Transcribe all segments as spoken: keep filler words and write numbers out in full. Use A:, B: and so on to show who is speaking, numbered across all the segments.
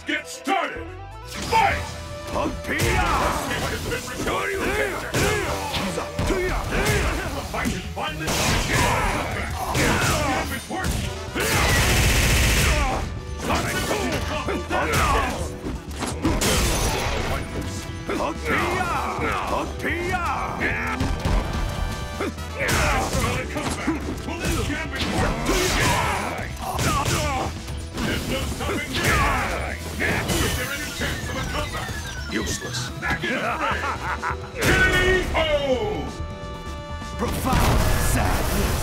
A: Let's get started! Fight!
B: Pia!
A: The fight is finally started! It's working! Sonic Boom!
B: Pia!
A: Solid comeback! Will this gambit work? There's no stopping me! Is there any chance of a comeback?
B: Useless.
A: Back in the fray! K O!
B: Profound sadness.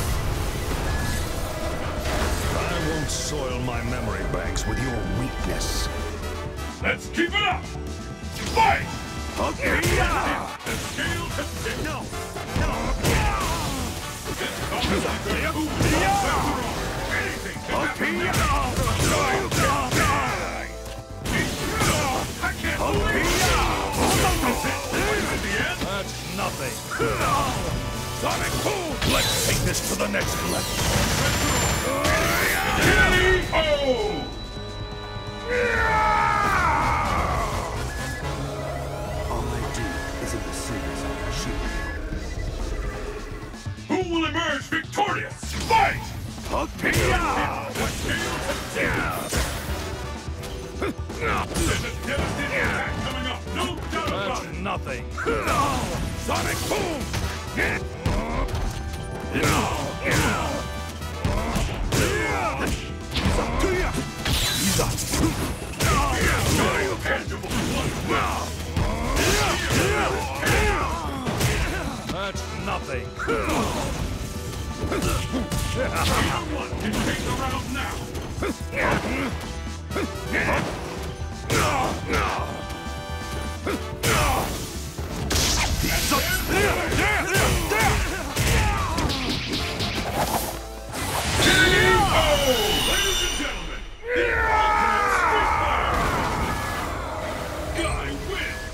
C: I won't soil my memory banks with your weakness.
A: Let's keep it up! Fight!
B: Pia!
A: The scale to tip!
B: No! No!
A: This comes like a move! Anything can happen now! I can't believe it! At the end?
C: That's nothing.
B: Sonic Boom!
C: Let's take this to the next level.
A: K O!
B: All I do is in the series of
A: Who will emerge victorious? Fight!
B: Pia!
A: The scale to tip! There's a devastating attack coming up! No doubt about
C: That's
A: it!
C: nothing.
B: Sonic Boom!
A: Tangible
C: That's nothing.
A: Either one can take the round now! Ladies and gentlemen, the ultimate Street Fighter! Guy wins!